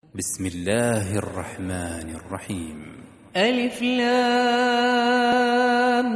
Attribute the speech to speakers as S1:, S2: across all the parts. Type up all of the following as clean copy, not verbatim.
S1: بسم الله الرحمن الرحيم.
S2: ألف لام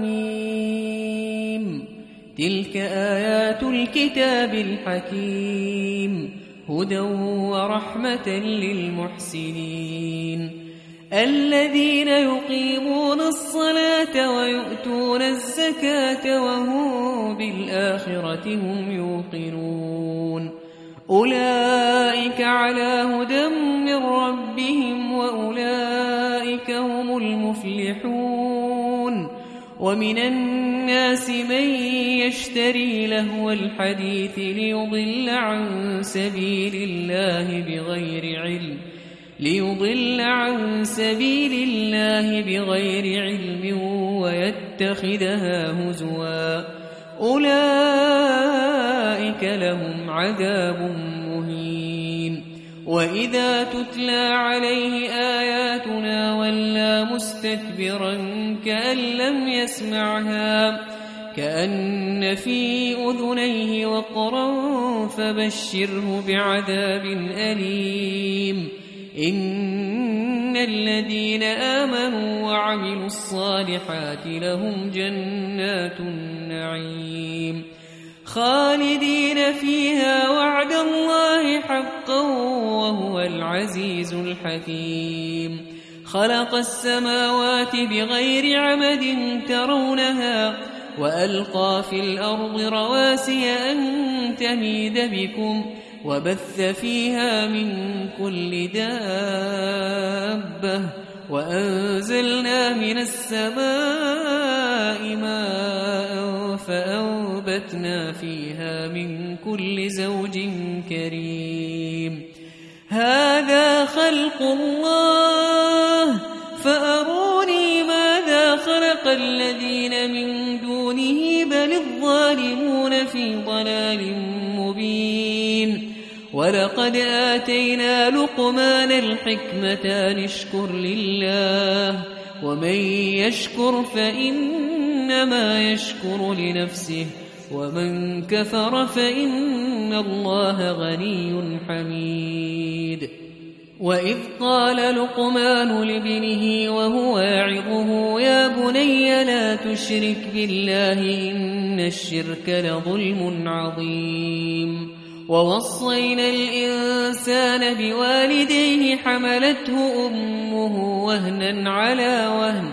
S2: ميم. تلك آيات الكتاب الحكيم هدى ورحمة للمحسنين الذين يقيمون الصلاة ويؤتون الزكاة وهم بالآخرة هم يوقنون أولئك على هدى من ربهم وأولئك هم المفلحون ومن الناس من يشتري لهو الحديث ليضل عن سبيل الله بغير علم ويتخذها هزوا أولئك لهم عذاب مهين وإذا تتلى عليه آياتنا ولى مستكبرا كأن لم يسمعها كأن في أذنيه وقرا فبشره بعذاب أليم إن الذين آمنوا وعملوا الصالحات لهم جنات النعيم خالدين فيها وعد الله حقا وهو العزيز الحكيم خلق السماوات بغير عمد ترونها وألقى في الأرض رواسي أن تميد بكم وبث فيها من كل دابة وأنزلنا من السماء ماء فأنبتنا فيها من كل زوج كريم هذا خلق الله فأروني ماذا خلق الذين من دونه بل الظالمون في ضلال مبين ولقد آتينا لقمان الحكمة أن اشكر لله ومن يشكر فإنما يشكر لنفسه ومن كفر فإن الله غني حميد وإذ قال لقمان لابنه وهو يعظه يا بني لا تشرك بالله إن الشرك لظلم عظيم ووصينا الإنسان بوالديه حملته أمه وهنا على وهن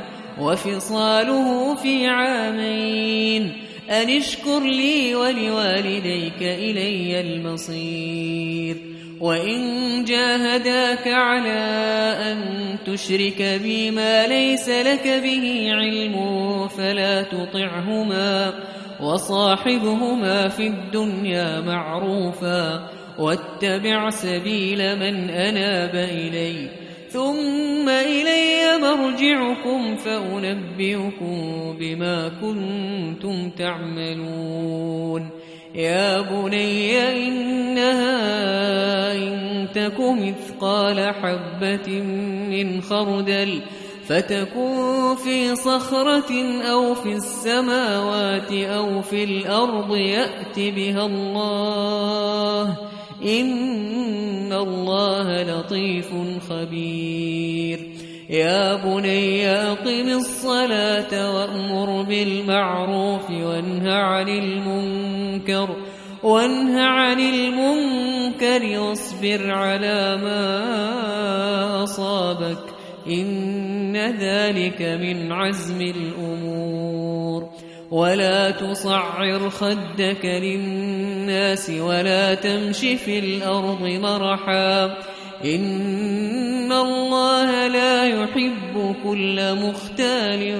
S2: وفصاله في عامين أن اشكر لي ولوالديك إلي المصير وإن جاهداك على أن تشرك بي ما ليس لك به علم فلا تطعهما وصاحبهما في الدنيا معروفا واتبع سبيل من أناب إلي ثم إلي مرجعكم فأنبئكم بما كنتم تعملون يا بني إنها إن تك مثقال حبة من خردل فتكن في صخرة أو في السماوات أو في الأرض يأت بها الله إن الله لطيف خبير يا بني أقم الصلاة وأمر بالمعروف وانه عن المنكر واصبر على ما أصابك إن ذلك من عزم الأمور ولا تصعر خدك للناس ولا تمش في الأرض مرحا إن الله لا يحب كل مختال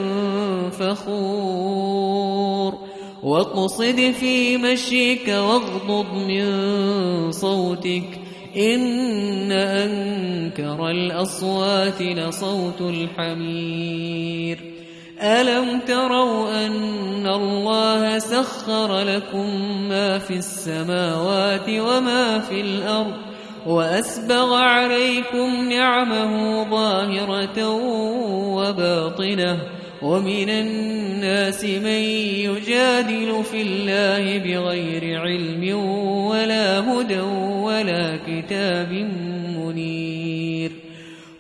S2: فخور واقصد في مشيك واغضض من صوتك إن أنكر الأصوات لصوت الحمير ألم تروا أن الله سخر لكم ما في السماوات وما في الأرض وأسبغ عليكم نعمه ظاهرة وباطنة ومن الناس من يجادل في الله بغير علم ولا هدى ولا كتاب منير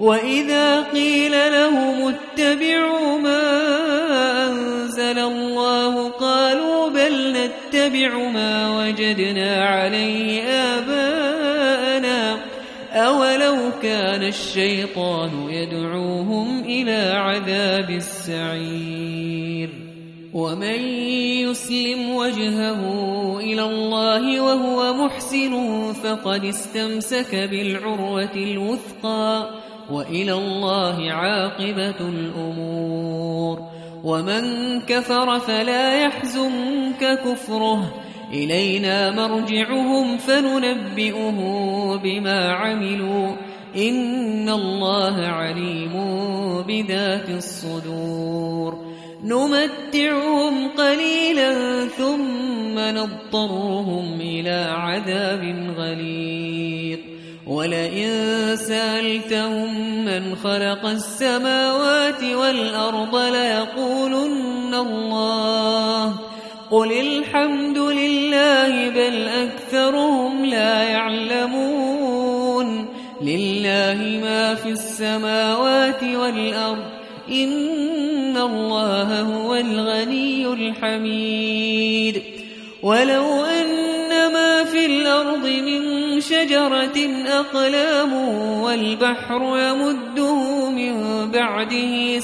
S2: وإذا قيل لهم اتبعوا ما أنزل الله قالوا بل نتبع ما وجدنا عليه آباءنا أولو كان الشيطان يدعوهم إلى عذاب السعير ومن يسلم وجهه إلى الله وهو محسن فقد استمسك بالعروة الوثقى وإلى الله عاقبة الأمور ومن كفر فلا يحزنك كفره إلينا مرجعهم فننبئه بما عملوا إن الله عليم بذات الصدور نمتعهم قليلا ثم نضطرهم إلى عذاب غليظ ولئن سألتهم من خلق السماوات والأرض ليقولن الله قل الحمد لله بل أكثرهم لا يعلمون لله ما في السماوات والأرض إن الله هو الغني الحميد ولو أن ما في الأرض من شجرة أقلام والبحر يمده من بعده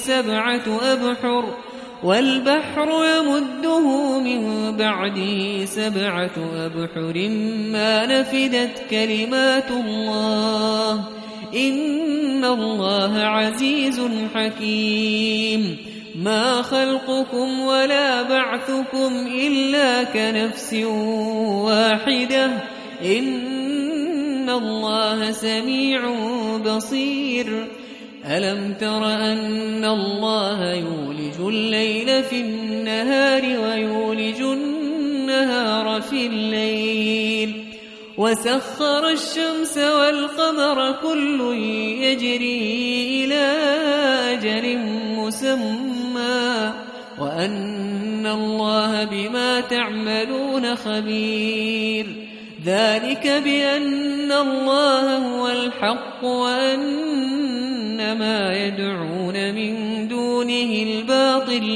S2: سبعة أبحر ما نفدت كلمات الله إن الله عزيز حكيم ما خلقكم ولا بعثكم إلا كنفس واحدة إن الله سميع بصير ألم تر أن الله يولج الليل في النهار ويولج النهار في الليل وسخر الشمس والقمر كل يجري إلى أجل مسمى وأن الله بما تعملون خبير ذلك بأن الله هو الحق وأن ما يدعون من دونه الباطل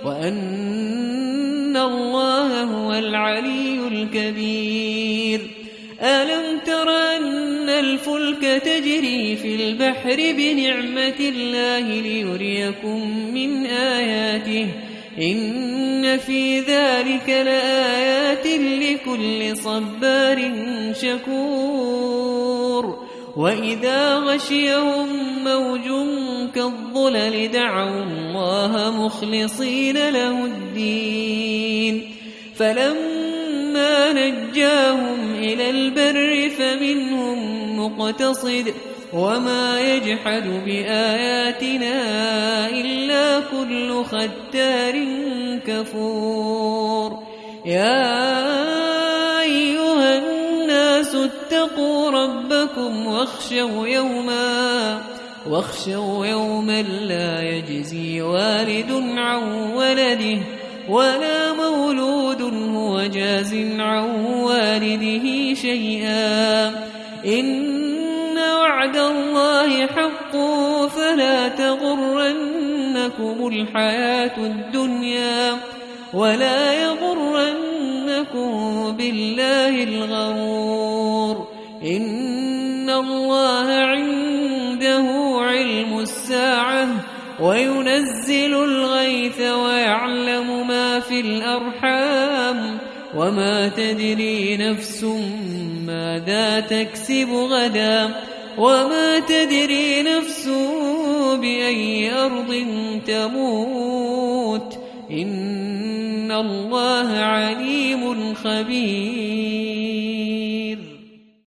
S2: وأن الله هو العلي الكبير ألم تر أن الفلك تجري في البحر بنعمة الله ليريكم من آياته إن في ذلك لآيات لكل صبار شكور وإذا غشيهم موج كالظلل دعوا الله مخلصين له الدين فلما نجاهم إلى البر فمنهم مقتصد وما يجحد بآياتنا إلا كل ختار كفور يا أيها الناس اتقوا ربكم واخشوا يوما لا يجزي والد عن ولده ولا مولود هو جاز عن والده شيئا إن وعد الله حق فلا تغرنكم الحياة الدنيا ولا يغرنكم بالله الغرور إن الله عنده علم الساعة وينزل الغيث ويعلم ما في الأرحام وما تدري نفس ماذا تكسب غدا وما تدري نفس بأي أرض تموت إن الله عليم خبير